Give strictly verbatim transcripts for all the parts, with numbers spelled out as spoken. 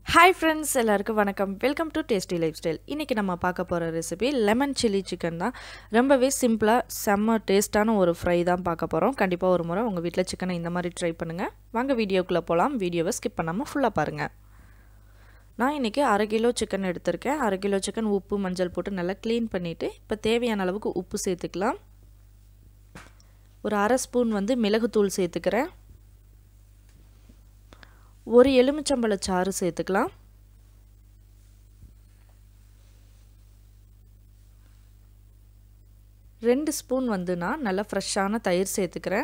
Hi friends, எல்லாருக்கும் வணக்கம். Welcome to tasty life style. இன்னைக்கு நம்ம பார்க்க போற ரெசிபி லெமன் சில்லி சிக்கன் தான். ரொம்பவே சிம்பிளா செம்ம டேஸ்டான ஒரு ஃப்ரை தான் பார்க்க போறோம். கண்டிப்பா ஒரு முறை உங்க வீட்ல சிக்கனை இந்த மாதிரி ட்ரை பண்ணுங்க. வாங்க வீடியோக்குள்ள போலாம். வீடியோவை ஸ்கிப் பண்ணாம ஃபுல்லா பாருங்க. நான் இன்னைக்கு அரை கிலோ சிக்கன் எடுத்திருக்கேன். அரை கிலோ சிக்கன் உப்பு மஞ்சள் போட்டு நல்லா க்ளீன் பண்ணிட்டு இப்போ தேவையான அளவுக்கு உப்பு சேர்த்துக்கலாம். ஒரு அரை ஸ்பூன் வந்து மிளகுத்தூள் சேர்த்துக்கிறேன். ஒரு எலுமிச்சம்பழ சாறு சேர்த்துக்கலாம். ரெண்டு ஸ்பூன் வந்து நான் நல்ல ஃப்ரெஷ்ஷான தயிர் சேர்த்துக்கிறேன்.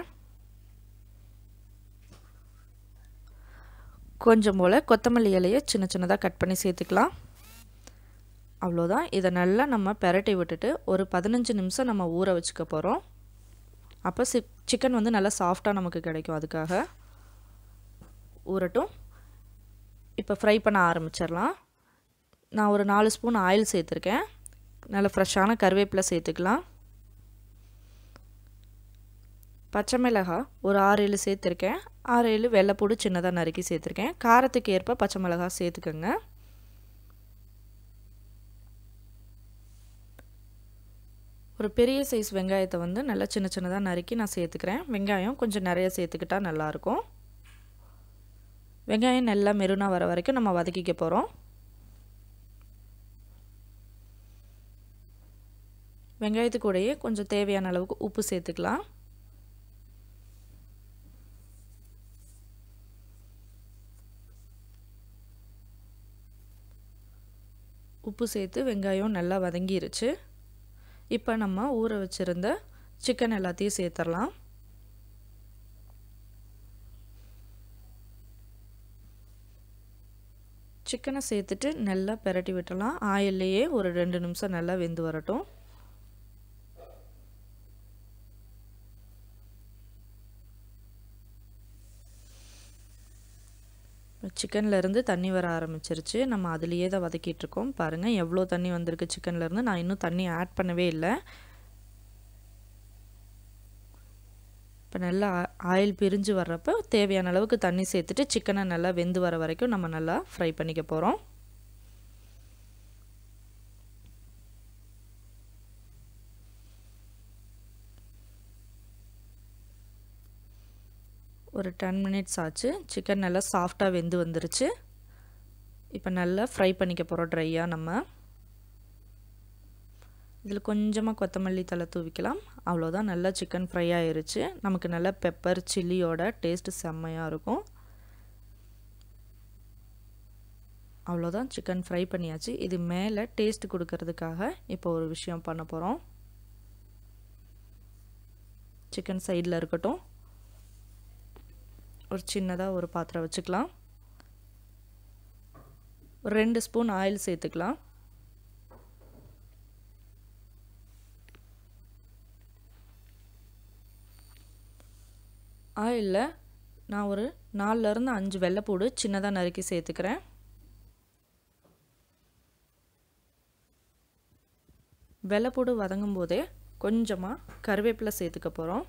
கொஞ்சம் போல் கொத்தமல்லி இலையை சின்ன சின்னதாக கட் பண்ணி சேர்த்துக்கலாம். அவ்வளோதான். இதை நல்லா நம்ம பெரட்டி விட்டுட்டு ஒரு பதினஞ்சு நிமிஷம் நம்ம ஊற வச்சுக்க போகிறோம். அப்போ சி சிக்கன் வந்து நல்லா சாஃப்டாக நமக்கு கிடைக்கும். அதுக்காக ஊறட்டும். இப்போ ஃப்ரை பண்ண ஆரம்பிச்சிடலாம். நான் ஒரு நாலு ஸ்பூன் ஆயில் சேர்த்துருக்கேன். நல்ல ஃப்ரெஷ்ஷான கருவேப்பிலை சேர்த்துக்கலாம். பச்சை மிளகாய் ஒரு ஆறு ஏழு சேர்த்துருக்கேன். ஆறு ஏழு வெள்ளைப்பூடு சின்னதாக நறுக்கி சேர்த்துருக்கேன். காரத்துக்கு ஏற்ப பச்சை மிளகாய் சேர்த்துக்கோங்க. ஒரு பெரிய சைஸ் வெங்காயத்தை வந்து நல்லா சின்ன சின்னதாக நறுக்கி நான் சேர்த்துக்கிறேன். வெங்காயம் கொஞ்சம் நிறைய சேர்த்துக்கிட்டா நல்லாயிருக்கும். வெங்காயம் நல்லா மெருனா வர வரைக்கும் நம்ம வதக்கிக்க போகிறோம். வெங்காயத்துக்கு கூடயே கொஞ்சம் தேவையான அளவுக்கு உப்பு சேர்த்துக்கலாம். உப்பு சேர்த்து வெங்காயம் நல்லா வதங்கிருச்சு. இப்போ நம்ம ஊற வச்சுருந்த சிக்கன் எல்லாத்தையும் சேர்த்துடலாம். சிக்கனை சேர்த்துட்டு நல்லா பெரட்டி விட்டுடலாம். ஆயில்லையே ஒரு ரெண்டு நிமிஷம் நல்லா வெந்து வரட்டும். சிக்கன்லேருந்து தண்ணி வர ஆரம்பிச்சிருச்சு. நம்ம அதுலேயே தான் வதக்கிட்டுருக்கோம். பாருங்கள் எவ்வளோ தண்ணி வந்திருக்கு சிக்கன்லேருந்து. நான் இன்னும் தண்ணி ஆட் பண்ணவே இல்லை. இப்போ நல்லா ஆயில் பிரிஞ்சு வர்றப்போ தேவையான அளவுக்கு தண்ணி சேர்த்துட்டு சிக்கனை நல்லா வெந்து வர வரைக்கும் நம்ம நல்லா ஃப்ரை பண்ணிக்க போகிறோம். ஒரு டென் மினிட்ஸ் ஆச்சு. சிக்கன் நல்லா சாஃப்டாக வெந்து வந்துருச்சு. இப்போ நல்லா ஃப்ரை பண்ணிக்க போகிறோம் ட்ரையாக. நம்ம இதில் கொஞ்சமாக கொத்தமல்லி தழை தூவிக்கலாம். அவ்வளோதான். நல்லா சிக்கன் ஃப்ரை ஆயிருச்சு. நமக்கு நல்லா பெப்பர் சில்லியோட டேஸ்ட்டு செம்மையாக இருக்கும். அவ்வளோதான். சிக்கன் ஃப்ரை பண்ணியாச்சு. இது மேலே டேஸ்ட் கொடுக்கறதுக்காக இப்போ ஒரு விஷயம் பண்ண போகிறோம். சிக்கன் சைடில் இருக்கட்டும். ஒரு சின்னதாக ஒரு பாத்திரம் வச்சுக்கலாம். ஒரு ரெண்டு ஸ்பூன் ஆயில் சேர்த்துக்கலாம். ஆயிலில் நான் ஒரு நாலுலேருந்து அஞ்சு வெள்ளைப்பூடு சின்னதாக நறுக்கி சேர்த்துக்கிறேன். வெள்ளைப்பூடு வதங்கும் போதே கொஞ்சமாக கருவேப்பிலை சேர்த்துக்க போகிறோம்.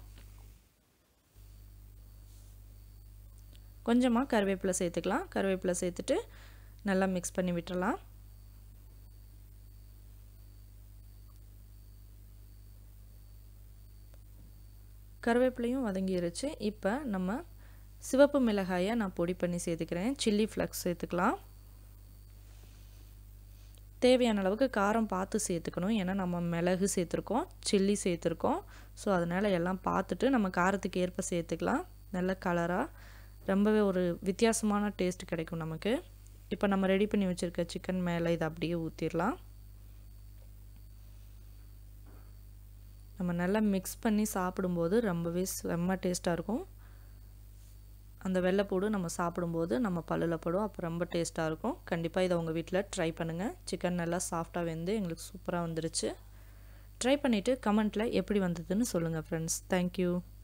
கொஞ்சமாக கருவேப்பிலை சேர்த்துக்கலாம். கருவேப்பிலை சேர்த்துட்டு நல்லா மிக்ஸ் பண்ணி விட்டுறலாம். கருவேப்பிலையும் வதங்கிருச்சு. இப்போ நம்ம சிவப்பு மிளகாயை நான் பொடி பண்ணி சேர்த்துக்கிறேன். சில்லி ஃப்ளக்ஸ் சேர்த்துக்கலாம். தேவையான அளவுக்கு காரம் பார்த்து சேர்த்துக்கணும். ஏன்னா நம்ம மிளகு சேர்த்துருக்கோம், சில்லி சேர்த்துருக்கோம். ஸோ அதனால் எல்லாம் பார்த்துட்டு நம்ம காரத்துக்கு ஏற்ப சேர்த்துக்கலாம். நல்ல கலராக ரொம்பவே ஒரு வித்தியாசமான டேஸ்ட் கிடைக்கும் நமக்கு. இப்போ நம்ம ரெடி பண்ணி வச்சுருக்க சிக்கன் மேலே இதை அப்படியே ஊற்றிடலாம். நம்ம நல்லா மிக்ஸ் பண்ணி சாப்பிடும்போது ரொம்பவே செம்ம டேஸ்ட்டாக இருக்கும். அந்த வெள்ளைப்பூடு நம்ம சாப்பிடும்போது நம்ம பல்லில் படும். அப்போ ரொம்ப டேஸ்ட்டாக இருக்கும். கண்டிப்பாக இதை உங்கள் வீட்டில் ட்ரை பண்ணுங்கள். சிக்கன் நல்லா சாஃப்டாக வெந்து எங்களுக்கு சூப்பராக வந்துருச்சு. ட்ரை பண்ணிவிட்டு கமெண்ட்டில் எப்படி வந்ததுன்னு சொல்லுங்கள் ஃப்ரெண்ட்ஸ். தேங்க்யூ.